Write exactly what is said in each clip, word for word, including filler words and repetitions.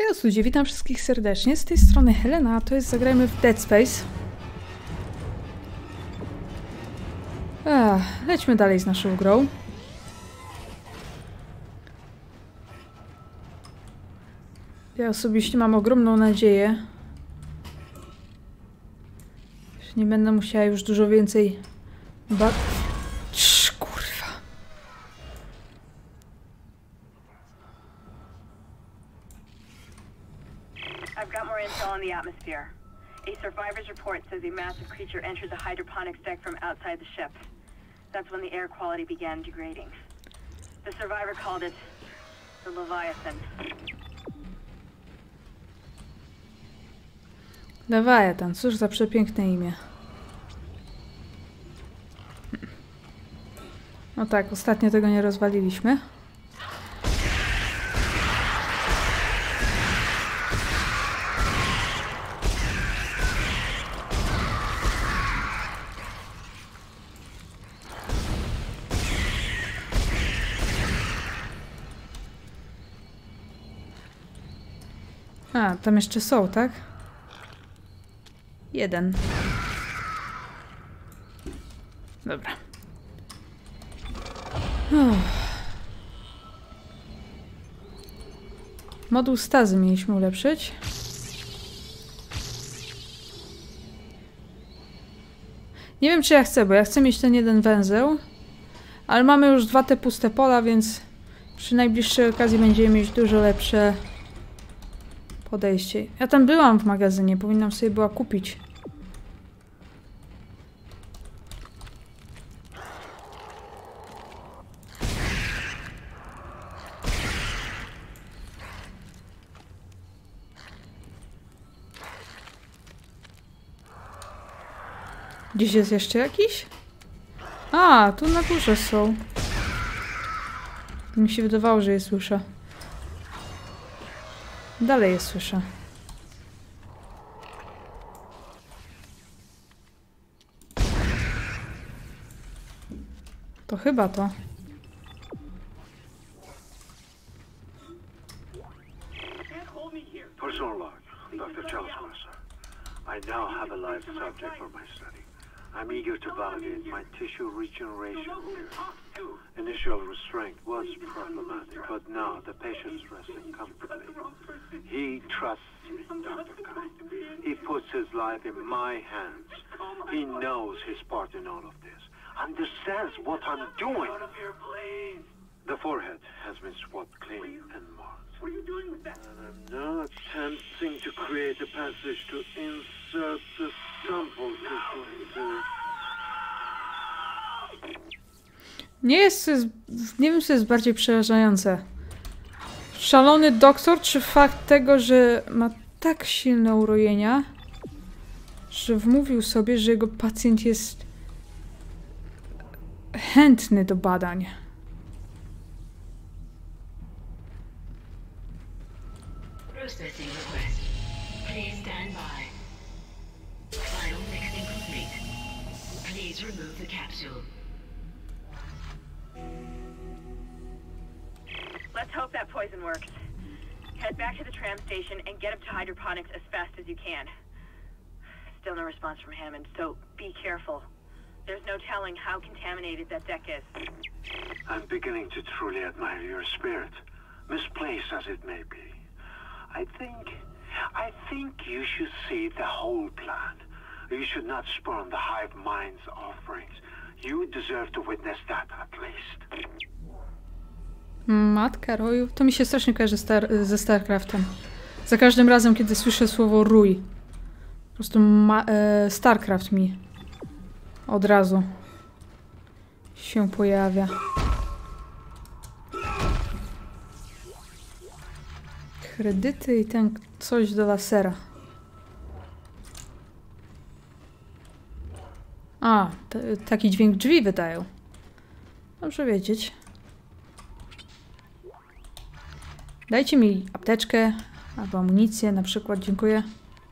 Hej ludzie, witam wszystkich serdecznie. Z tej strony Helena, a to jest Zagrajmy w Dead Space. Ech, lećmy dalej z naszą grą. Ja osobiście mam ogromną nadzieję, że nie będę musiała już dużo więcej ba... Cz, kurwa. I've got more intel on the atmosphere. A survivor's report says a massive creature entered the hydroponics deck from outside the ship. That's when the air quality began degrading. The survivor called it the Leviathan. Leviathan, cóż za przepiękne imię. No tak, ostatnio tego nie rozwaliliśmy. A, tam jeszcze są, tak? Jeden. Dobra. Uff. Moduł stazy mieliśmy ulepszyć. Nie wiem, czy ja chcę, bo ja chcę mieć ten jeden węzeł. Ale mamy już dwa te puste pola, więc przy najbliższej okazji będziemy mieć dużo lepsze podejście. Ja tam byłam w magazynie, powinnam sobie była kupić. Gdzieś jest jeszcze jakiś? A, tu na górze są. Mi się wydawało, że je słyszę. Dalej je słyszę. To chyba to. Personal log, Doctor Charles Mercer. I now have a live subject for my study. I'm eager to validate my tissue regeneration theory. Initial restraint was problematic, but now the patient's resting comfortably. He trusts me, Doctor Kind. He puts his life in my hands. He knows his part in all of this. Understands what I'm doing. The forehead has been swabbed clean and marked. What are you doing with that? And I'm now attempting to create a passage to insert the sample into... Nie jest, nie wiem, co jest bardziej przerażające. Szalony doktor, czy fakt tego, że ma tak silne urojenia, że wmówił sobie, że jego pacjent jest chętny do badań. Processing request. Please stand by. Final mixing complete. Please remove the capsule. Let's hope that poison works. Head back to the tram station and get up to hydroponics as fast as you can. Still no response from Hammond, so be careful. There's no telling how contaminated that deck is. I'm beginning to truly admire your spirit, misplaced as it may be. I think... I think you should see the whole plan. You should not spurn the hive mind's offerings. You deserve to witness that, at least. Matka roju? To mi się strasznie kojarzy star ze StarCraftem. Za każdym razem, kiedy słyszę słowo rój. Po prostu ma e StarCraft mi od razu się pojawia. Kredyty i ten coś do lasera. A, taki dźwięk drzwi wydają. Dobrze wiedzieć. Dajcie mi apteczkę albo amunicję na przykład, dziękuję.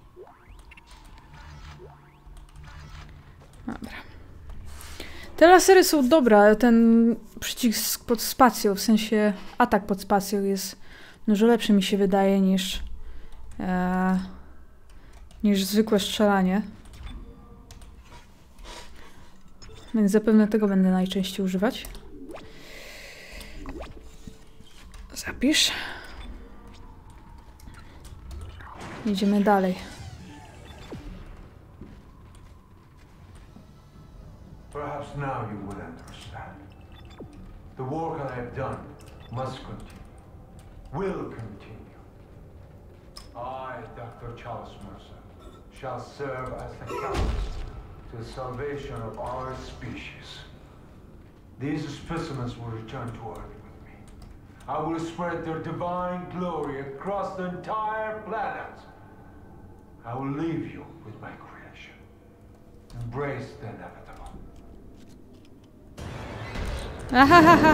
Dobra. Te lasery są dobre, ale ten przycisk pod spacją, w sensie atak pod spacją jest dużo lepszy, mi się wydaje, niż e, niż zwykłe strzelanie. Więc zapewne tego będę najczęściej używać. Zapisz. Idziemy dalej. Perhaps now you will understand. The work I have done must continue. Will continue. I, Doctor Charles Mercer, shall serve as the catalyst to the salvation of our species. These specimens will return to Earth with me. I will spread their divine glory across the entire planet. I will leave you with my creation. Embrace the inevitable. Ahahaha.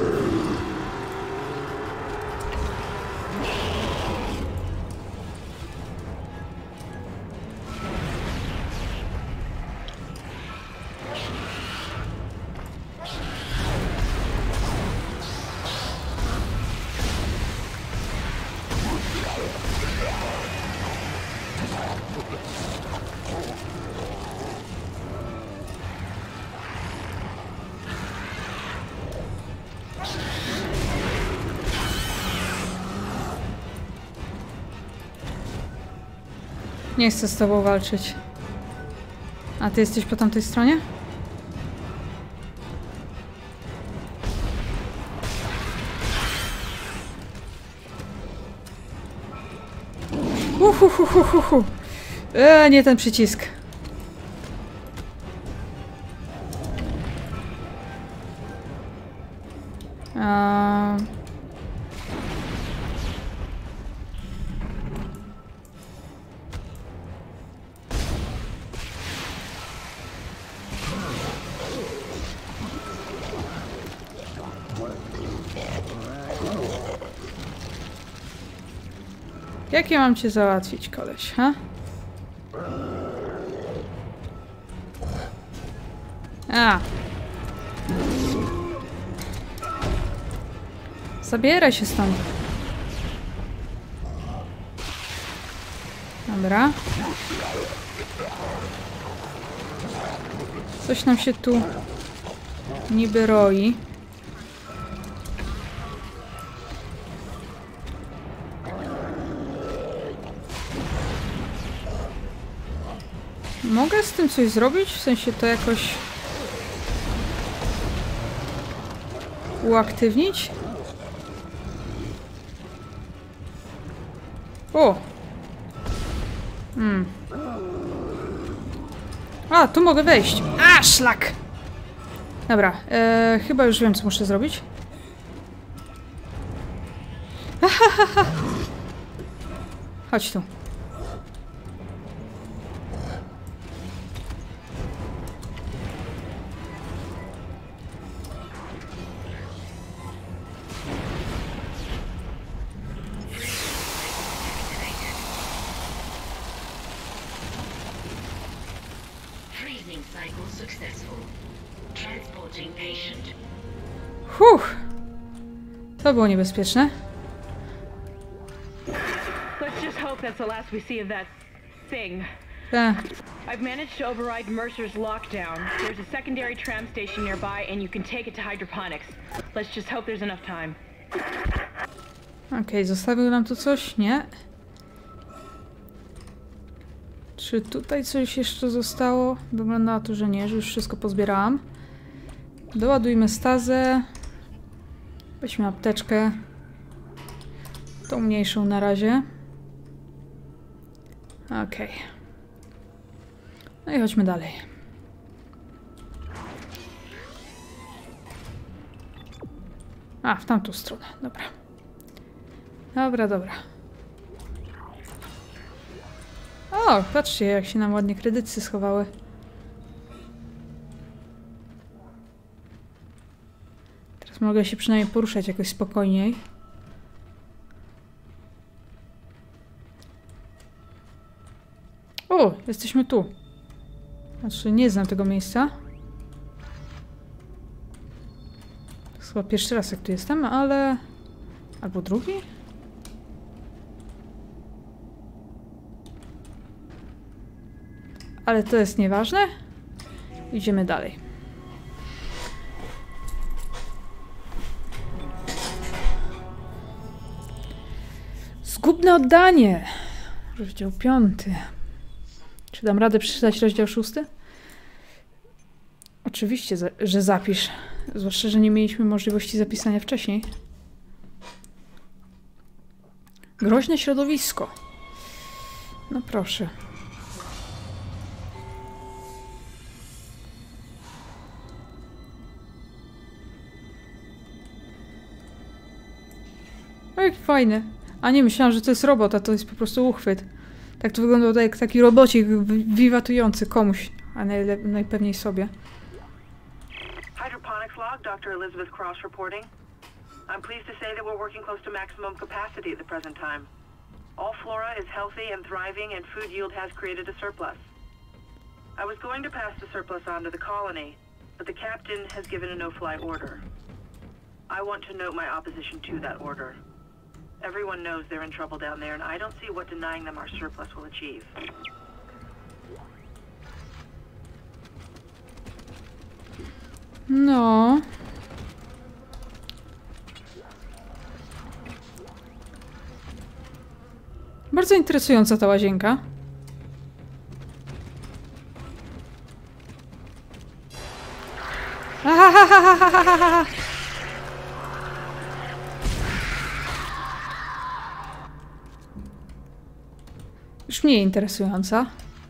Nie chcę z tobą walczyć. A ty jesteś po tamtej stronie? Uhuhuhuhu. Eee, nie ten przycisk. Eee... Jak ja mam cię załatwić, koleś, ha? A. Zabieraj się stąd. Dobra. Coś nam się tu niby roi. Mogę z tym coś zrobić? W sensie to jakoś uaktywnić? O! Hmm. A, tu mogę wejść. A, szlak! Dobra, e, chyba już wiem, co muszę zrobić. Ahahaha. Chodź tu. Huch! To było niebezpieczne. Let's just hope that's the last we see of that thing. Ta. I've managed to override Mercer's lockdown. There's a secondary tram station nearby and you can take it to hydroponics. Let's just hope there's enough time. Okej, okay, zostawił nam tu coś? Nie. Czy tutaj coś jeszcze zostało? Wygląda na to, że nie, że już wszystko pozbierałam. Doładujmy stazę. Weźmy apteczkę. Tą mniejszą na razie. Okej. Okay. No i chodźmy dalej. A, w tamtą stronę. Dobra. Dobra, dobra. O, patrzcie, jak się nam ładnie kredyty schowały. Teraz mogę się przynajmniej poruszać jakoś spokojniej. O, jesteśmy tu. Znaczy, nie znam tego miejsca. To jest chyba pierwszy raz, jak tu jestem, ale... Albo drugi? Ale to jest nieważne. Idziemy dalej. Zgubne oddanie. Rozdział piąty. Czy dam radę przeczytać rozdział szósty? Oczywiście, że zapisz. Zwłaszcza, że nie mieliśmy możliwości zapisania wcześniej. Groźne środowisko. No proszę. O, jak fajne. A nie, myślałam, że to jest robot, a to jest po prostu uchwyt. Tak to wygląda jak taki robocik wiwatujący komuś, a najle- najpewniej sobie. Hydroponics log, Doctor Elizabeth Cross reporting. I'm pleased to say that we're working close to maximum capacity at the present time. All flora is healthy and thriving, and food yield has created a surplus. I was going to pass the surplus on to the colony, but the captain has given a no-fly order. I want to note my opposition to that order. Everyone knows they're in trouble down there, and I don't see what denying them our surplus will achieve. No. Bardzo interesująca ta łazienka. Ahahahahahaha. Już mniej interesująca.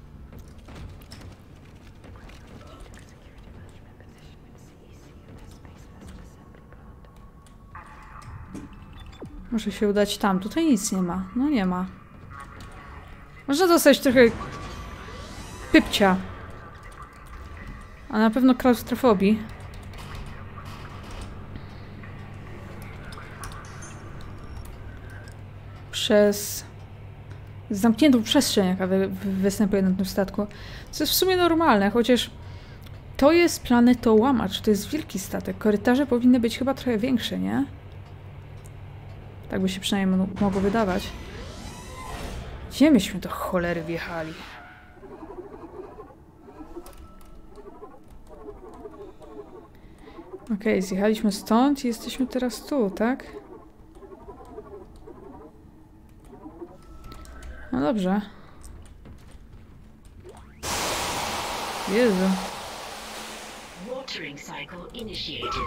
Muszę się udać tam. Tutaj nic nie ma. No nie ma. Można dostać trochę pypcia. A na pewno klaustrofobii. Przez zamkniętą przestrzeń, jaka wy występuje na tym statku. Co jest w sumie normalne, chociaż to jest planetołamacz. To jest wielki statek. Korytarze powinny być chyba trochę większe, nie? Tak by się przynajmniej mogło wydawać. Gdzie myśmy do cholery wjechali? Okej, okay, zjechaliśmy stąd i jesteśmy teraz tu, tak? No dobrze. Jezu. Watering cycle initiated.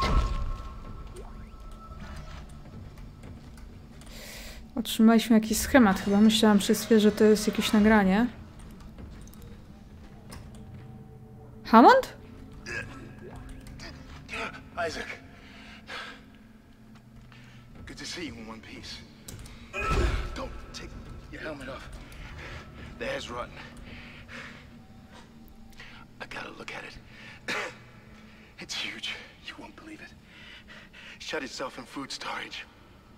Otrzymaliśmy jakiś schemat. Chyba myślałam przez chwilę, że to jest jakieś nagranie. Hammond? Isaac. Good to see you in one piece. Don't take your helmet off. The hair's rotten. I gotta look at it. It's huge. You won't believe it. Shut itself in food storage.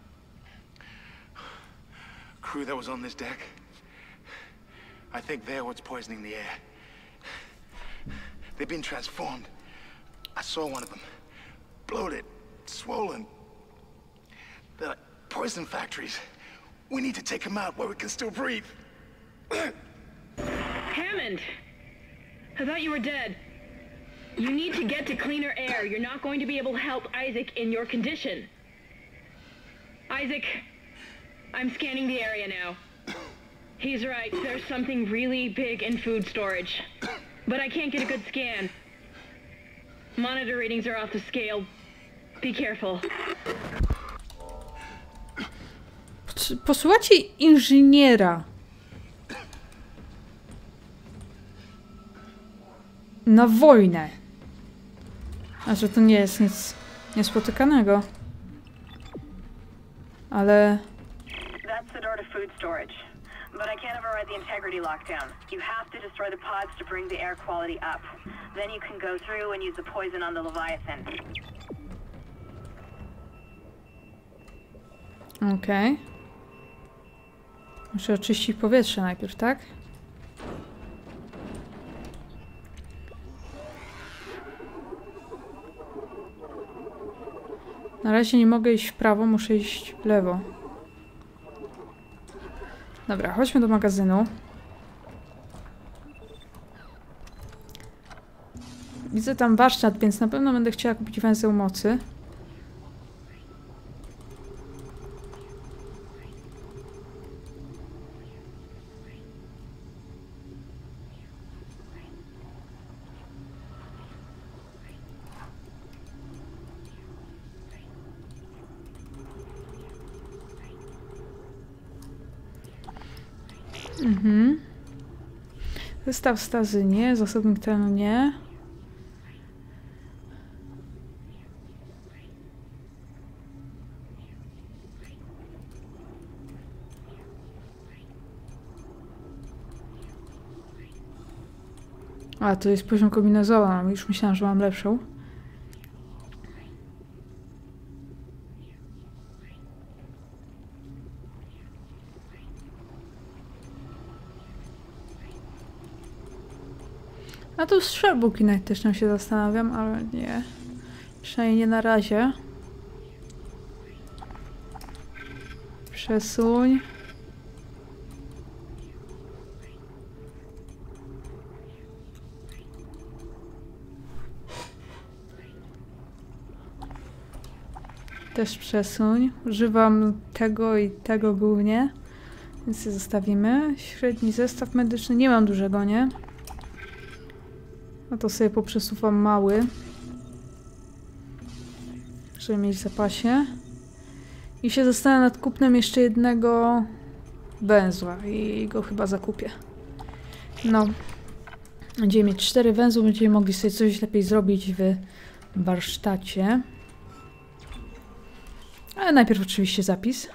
Crew that was on this deck, I think they're what's poisoning the air. They've been transformed. I saw one of them. Bloated, swollen. They're like poison factories. We need to take them out where we can still breathe. Hammond! I thought you were dead. You need to get to cleaner air. You're not going to be able to help Isaac in your condition. Isaac, I'm scanning the area now. He's right. There's something really big in food storage. But I can't get a good scan. Monitor readings are off the scale. Be careful. Posłuchajcie inżyniera. Na wojnę. Znaczy to nie jest nic niespotykanego. Ale... That's the door to food storage. But I can't override the integrity lockdown. You have to destroy the pods to bring the air quality up. Then you can go through and use the poison on the Leviathan. Okej. Okay. Muszę oczyścić powietrze najpierw, tak? Na razie nie mogę iść w prawo, muszę iść w lewo. Dobra, chodźmy do magazynu. Widzę tam warsztat, więc na pewno będę chciała kupić węzeł mocy. Mhm. Zestaw stazy nie, zasobnik terenu nie. A, to jest poziom kombinezonu. Już myślałam, że mam lepszą. A tu strzelbuki nawet też tam się zastanawiam, ale nie. Przynajmniej nie na razie. Przesuń. Też przesuń. Używam tego i tego głównie. Więc je zostawimy. Średni zestaw medyczny. Nie mam dużego, nie? No to sobie poprzesuwam mały. Żeby mieć w zapasie. I się zastanawiam nad kupnem jeszcze jednego węzła. I go chyba zakupię. No. Będziemy mieć cztery węzły. Będziemy mogli sobie coś lepiej zrobić w warsztacie. Ale najpierw oczywiście zapis.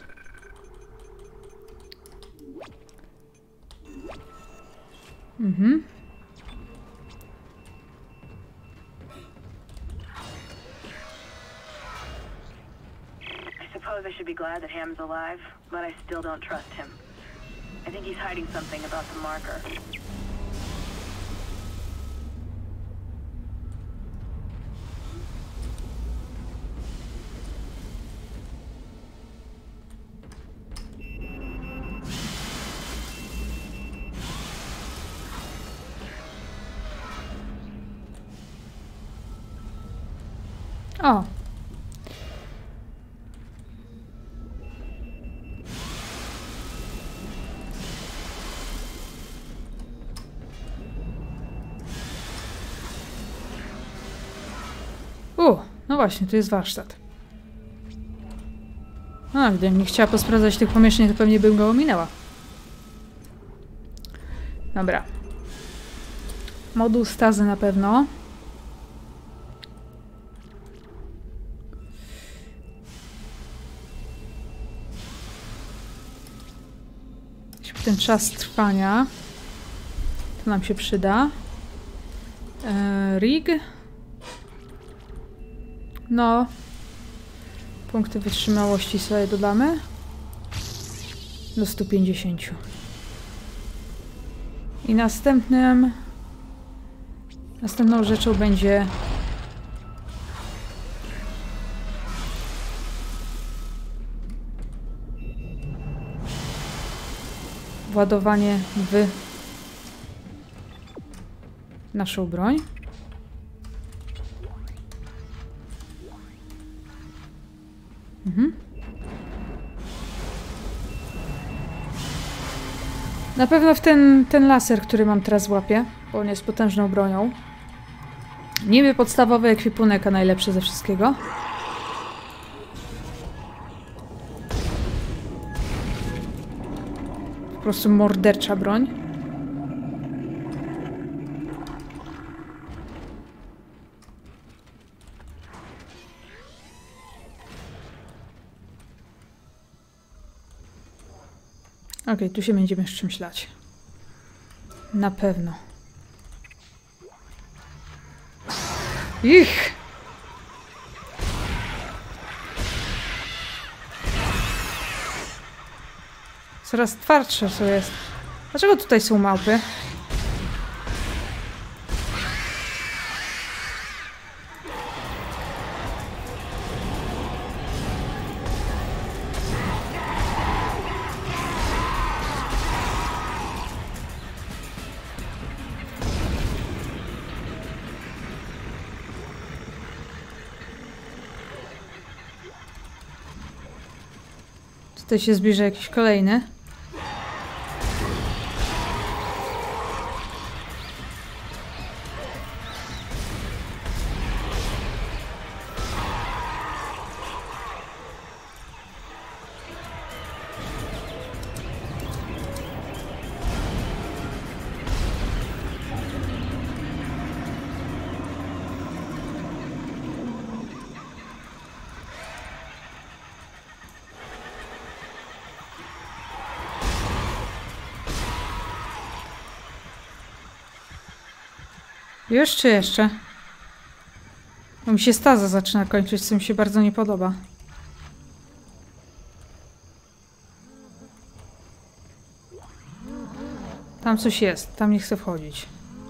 Mhm. I suppose I should be glad that Ham's alive, but I still don't trust him. I think he's hiding something about the marker. O. U, no właśnie, tu jest warsztat. A, gdybym nie chciała posprawdzać tych pomieszczeń, to pewnie bym go ominęła. Dobra. Moduł stazy na pewno. Ten czas trwania. To nam się przyda. Eee, rig. No. Punkty wytrzymałości sobie dodamy. Do stu pięćdziesięciu. I następnym... Następną rzeczą będzie... Władowanie w naszą broń. Mhm. Na pewno w ten, ten laser, który mam teraz w łapie, bo on jest potężną bronią. Niby podstawowy ekwipunek, a najlepszy ze wszystkiego. Po prostu mordercza broń. Okej, okay, tu się będziemy z czymś lać. Na pewno. Ich! Coraz twardsze to jest. Dlaczego tutaj są małpy? Tutaj się zbliża jakiś kolejny. Jeszcze, jeszcze. Bo mi się staza zaczyna kończyć, co mi się bardzo nie podoba. Tam coś jest, tam nie chcę wchodzić.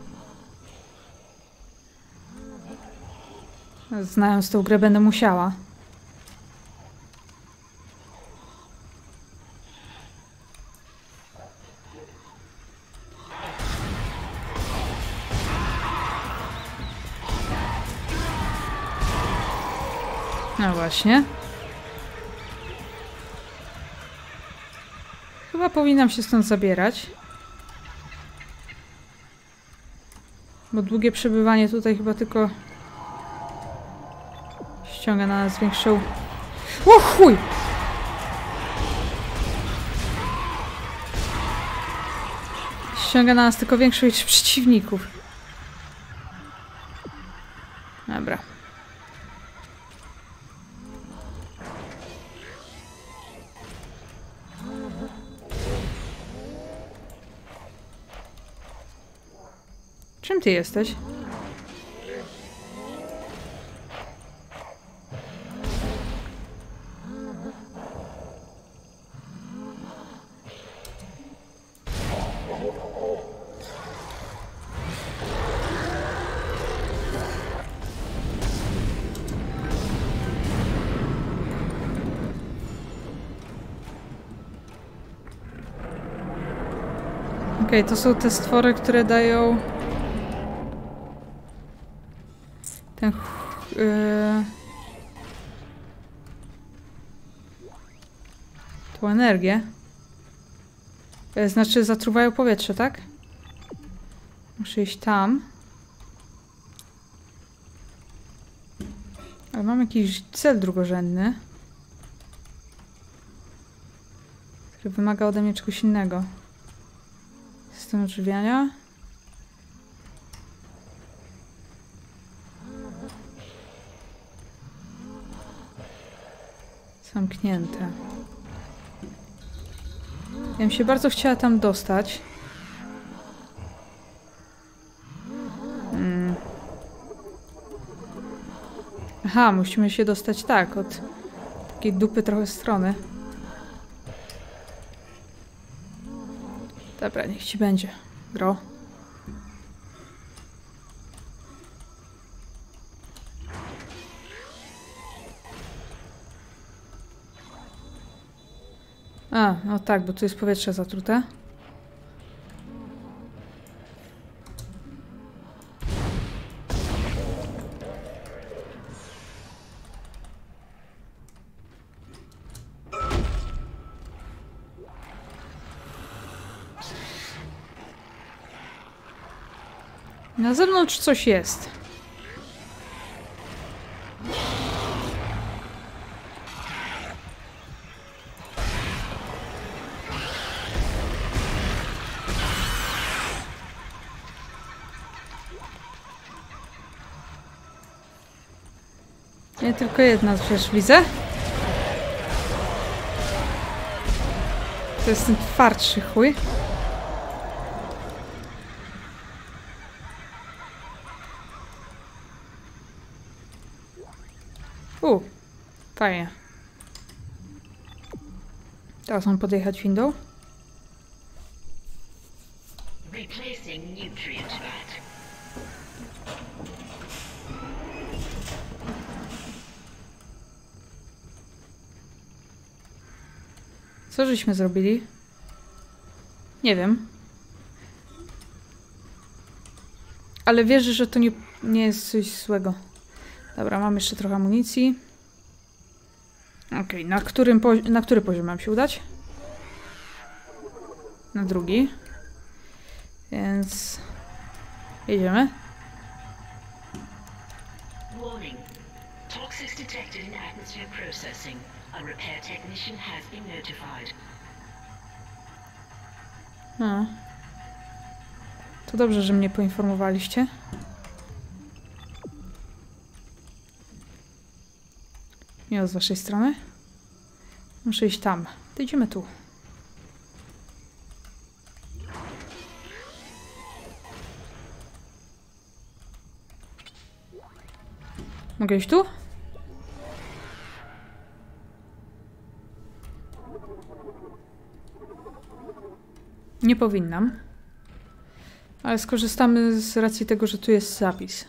Znając tę grę, będę musiała. No właśnie. Chyba powinnam się stąd zabierać. Bo długie przebywanie tutaj chyba tylko ściąga na nas większą... O chuj! Ściąga na nas tylko większą ilość przeciwników. Dobra. Czym ty jesteś? Okej, okay, to są te stwory, które dają... Ten... Yy... Tą energię. Yy, znaczy zatruwają powietrze, tak? Muszę iść tam. Ale mam jakiś cel drugorzędny. Który wymaga ode mnie czegoś innego. System odżywiania. Zamknięte. Ja bym się bardzo chciała tam dostać. Hmm. Aha, musimy się dostać tak, od takiej dupy trochę strony. Dobra, niech ci będzie. Gro. A, no tak, bo tu jest powietrze zatrute. Na zewnątrz coś jest. Nie tylko jedna rzecz widzę. To jest ten twardszy chuj. U, fajnie. Teraz mam podjechać windą. Replacing nutrient vat. Co żeśmy zrobili? Nie wiem. Ale wierzę, że to nie, nie jest coś złego. Dobra, mam jeszcze trochę amunicji. Okej, okay, na którym pozi- na który poziom mam się udać? Na drugi. Więc... jedziemy. Warning. Toxics detected in atmosphere processing. A repair technician has been notified. No. To dobrze, że mnie poinformowaliście. Miło z waszej strony. Muszę iść tam. To idziemy tu. Mogę iść tu? Nie powinnam. Ale skorzystamy z racji tego, że tu jest zapis.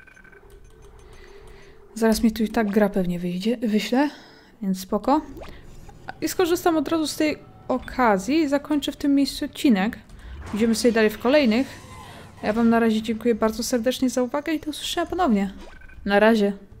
Zaraz mi tu i tak gra pewnie wyjdzie, wyślę, więc spoko. I skorzystam od razu z tej okazji i zakończę w tym miejscu odcinek. Idziemy sobie dalej w kolejnych. Ja wam na razie dziękuję bardzo serdecznie za uwagę i do usłyszenia ponownie. Na razie.